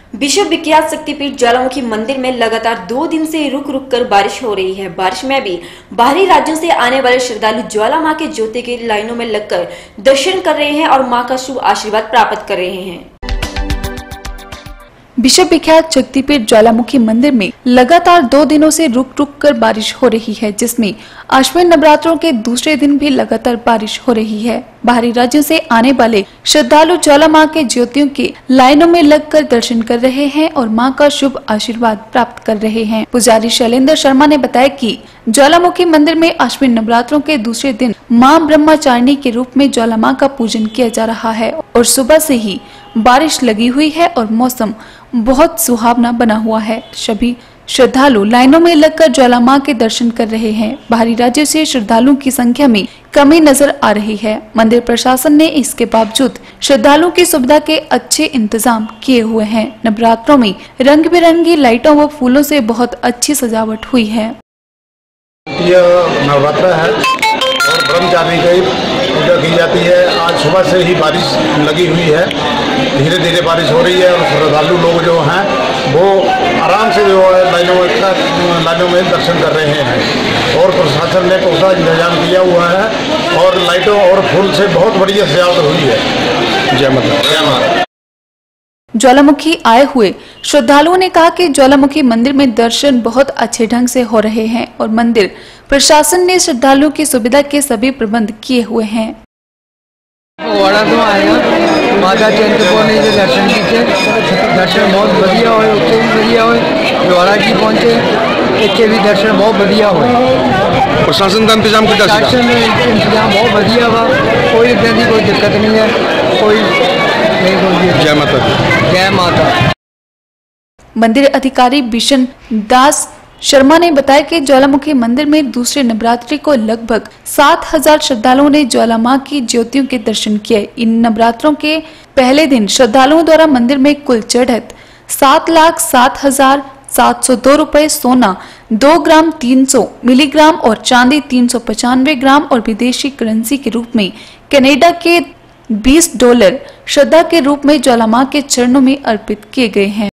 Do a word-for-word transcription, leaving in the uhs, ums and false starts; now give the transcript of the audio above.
विश्व विख्यात शक्तिपीठ ज्वालामुखी मंदिर में लगातार दो दिन से रुक रुक कर बारिश हो रही है। बारिश में भी बाहरी राज्यों से आने वाले श्रद्धालु ज्वाला मां के ज्योति की लाइनों में लगकर दर्शन कर रहे हैं और मां का शुभ आशीर्वाद प्राप्त कर रहे हैं। विश्व विख्यात शक्तिपीठ ज्वालामुखी मंदिर में लगातार दो दिनों से रुक रुक कर बारिश हो रही है, जिसमें आश्विन नवरात्रों के दूसरे दिन भी लगातार बारिश हो रही है। बाहरी राज्यों से आने वाले श्रद्धालु ज्वाला मां के ज्योतियों के लाइनों में लगकर दर्शन कर रहे हैं और मां का शुभ आशीर्वाद प्राप्त कर रहे हैं। पुजारी शैलेंद्र शर्मा ने बताया कि ज्वालामुखी मंदिर में आश्विन नवरात्रों के दूसरे दिन मां ब्रह्मचारिणी के रूप में ज्वाला मां का पूजन किया जा रहा है और सुबह से ही बारिश लगी हुई है और मौसम बहुत सुहावना बना हुआ है। सभी श्रद्धालु लाइनों में लगकर ज्वाला मां के दर्शन कर रहे हैं। बाहरी राज्यों से श्रद्धालुओं की संख्या में कमी नजर आ रही है। मंदिर प्रशासन ने इसके बावजूद श्रद्धालुओं की सुविधा के अच्छे इंतजाम किए हुए हैं। नवरात्रों में रंग बिरंगी लाइटों व फूलों से बहुत अच्छी सजावट हुई है। यह नवरात्र है और ब्रह्मचारिणी की पूजा की जाती है। आज सुबह से ही बारिश लगी हुई है, धीरे धीरे बारिश हो रही है और श्रद्धालु लोग जो हैं वो आराम से जो है लाइनों में लाइनों में दर्शन कर रहे हैं और प्रशासन ने पूरा इंतजाम किया हुआ है और लाइटों और फूल से बहुत बढ़िया सजावट हुई है। जय माता जय माता। ज्वालामुखी आए हुए श्रद्धालुओं ने कहा कि ज्वालामुखी मंदिर में दर्शन बहुत अच्छे ढंग से हो रहे हैं और मंदिर प्रशासन ने श्रद्धालुओं की सुविधा के सभी प्रबंध किए हुए हैं। माता चिंतपूर्णी के दर्शन किए, दर्शन बहुत बढ़िया हुए, उत्ते भी बढ़िया हुए, ज्वाला जी पहुँचे इतने भी दर्शन बहुत बढ़िया हुए। प्रशासन का इंतजाम किया प्रशासन में इंतजाम बहुत बढ़िया हुआ, कोई इतने की कोई दिक्कत नहीं है, कोई नहीं। जय माता जय माता। मंदिर अधिकारी बिशन दास शर्मा ने बताया कि ज्वालामुखी मंदिर में दूसरे नवरात्रि को लगभग सात हजार श्रद्धालुओं ने ज्वाला मां की ज्योतियों के दर्शन किए। इन नवरात्रों के पहले दिन श्रद्धालुओं द्वारा मंदिर में कुल चढ़त सात लाख सात हजार सात सौ दो रुपए सोना, दो ग्राम तीन सौ मिलीग्राम और चांदी तीन सौ पचानवे ग्राम और विदेशी करेंसी के रूप में कनाडा के बीस डॉलर श्रद्धा के रूप में ज्वाला मां के चरणों में अर्पित किए गए हैं।